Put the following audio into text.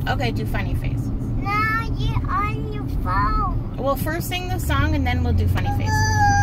Okay, do funny faces. Now you're on your phone. We'll first sing the song and then we'll do funny faces.